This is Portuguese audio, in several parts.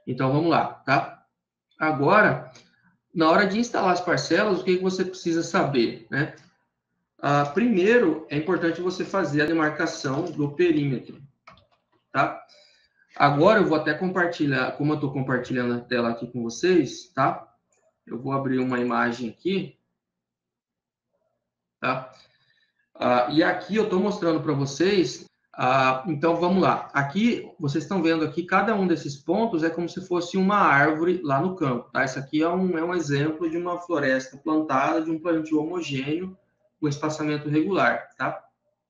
Então, vamos lá, tá? Agora, na hora de instalar as parcelas, o que você precisa saber, né? Primeiro, é importante você fazer a demarcação do perímetro, tá? Agora, eu vou até compartilhar, como eu estou compartilhando a tela aqui com vocês, tá? Eu vou abrir uma imagem aqui, tá? E aqui eu estou mostrando para vocês. Então, vamos lá. Aqui, vocês estão vendo aqui, cada um desses pontos é como se fosse uma árvore lá no campo, tá? Isso aqui é um exemplo de uma floresta plantada, de um plantio homogêneo, com espaçamento regular, tá?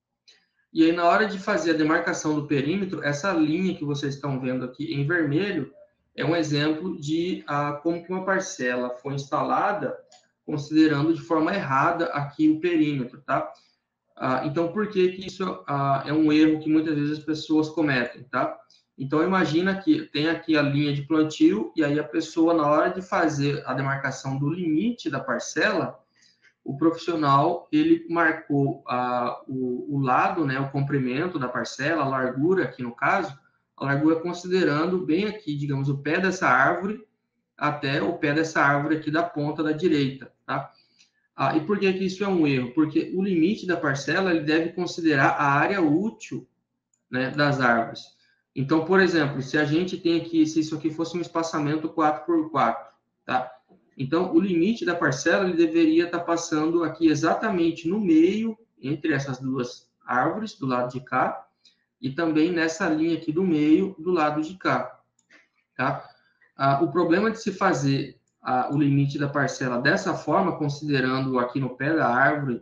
E aí, na hora de fazer a demarcação do perímetro, essa linha que vocês estão vendo aqui em vermelho é um exemplo de como que uma parcela foi instalada, considerando de forma errada aqui o perímetro, tá? Então, por que que isso é um erro que muitas vezes as pessoas cometem, tá? Então, imagina que tem aqui a linha de plantio, e aí a pessoa, na hora de fazer a demarcação do limite da parcela, o profissional, ele marcou o lado, né, o comprimento da parcela, a largura aqui no caso, a largura considerando bem aqui, digamos, o pé dessa árvore até o pé dessa árvore aqui da ponta da direita, tá? E por que que isso é um erro? Porque o limite da parcela, ele deve considerar a área útil, né, das árvores. Então, por exemplo, se a gente tem aqui, se isso aqui fosse um espaçamento 4x4, tá? Então, o limite da parcela, ele deveria estar passando aqui exatamente no meio, entre essas duas árvores, do lado de cá, e também nessa linha aqui do meio, do lado de cá, tá? O problema de se fazer o limite da parcela dessa forma, considerando aqui no pé da árvore,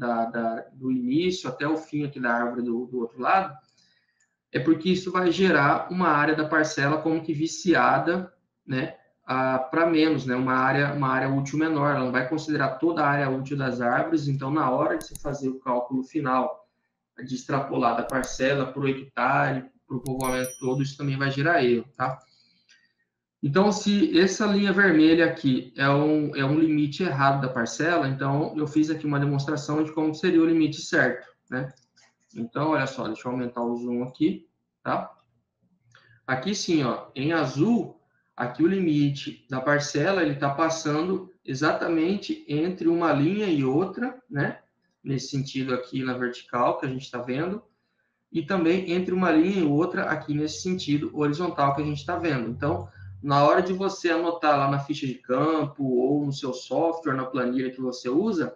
do início até o fim aqui da árvore do outro lado, é porque isso vai gerar uma área da parcela como que viciada, né, para menos, né, uma área útil menor. Ela não vai considerar toda a área útil das árvores, então na hora de se fazer o cálculo final de extrapolar da parcela para o hectare, para o povoamento todo, isso também vai gerar erro, tá? Então, se essa linha vermelha aqui é um limite errado da parcela, então eu fiz aqui uma demonstração de como seria o limite certo, né? Então, olha só, deixa eu aumentar o zoom aqui, tá? Aqui sim, ó, em azul, aqui o limite da parcela, ele está passando exatamente entre uma linha e outra, né? Nesse sentido aqui na vertical, que a gente está vendo, e também entre uma linha e outra aqui nesse sentido horizontal que a gente está vendo. Então, na hora de você anotar lá na ficha de campo ou no seu software, na planilha que você usa,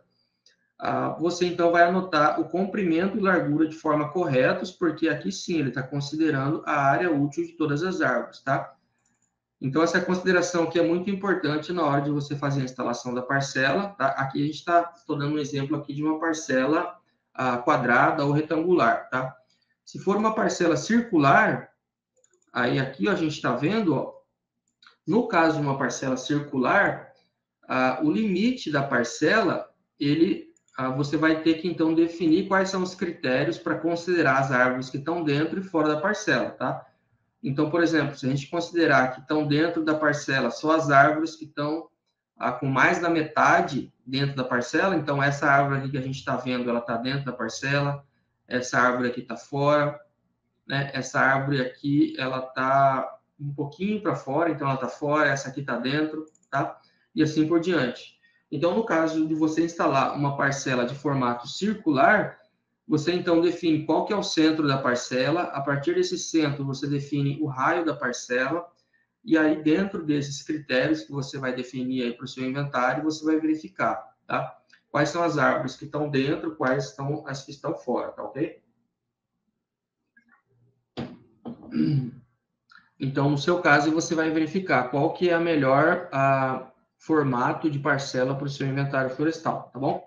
você então vai anotar o comprimento e largura de forma corretos, porque aqui sim ele está considerando a área útil de todas as árvores, tá? Então, essa consideração aqui é muito importante na hora de você fazer a instalação da parcela, tá? Aqui a gente estou dando um exemplo aqui de uma parcela quadrada ou retangular, tá? Se for uma parcela circular, aí aqui ó, a gente está vendo, ó, no caso de uma parcela circular, o limite da parcela, você vai ter que, então, definir quais são os critérios para considerar as árvores que estão dentro e fora da parcela, tá? Então, por exemplo, se a gente considerar que estão dentro da parcela só as árvores que estão com mais da metade dentro da parcela, então essa árvore aqui que a gente está vendo, ela está dentro da parcela, essa árvore aqui está fora, né? Essa árvore aqui, ela está um pouquinho para fora, então ela está fora, essa aqui está dentro, tá? E assim por diante. Então, no caso de você instalar uma parcela de formato circular, você então define qual que é o centro da parcela, a partir desse centro você define o raio da parcela, e aí dentro desses critérios que você vai definir aí para o seu inventário, você vai verificar, tá? Quais são as árvores que estão dentro, quais são as que estão fora, tá ok? Então, no seu caso, você vai verificar qual que é a melhor formato de parcela para o seu inventário florestal, tá bom?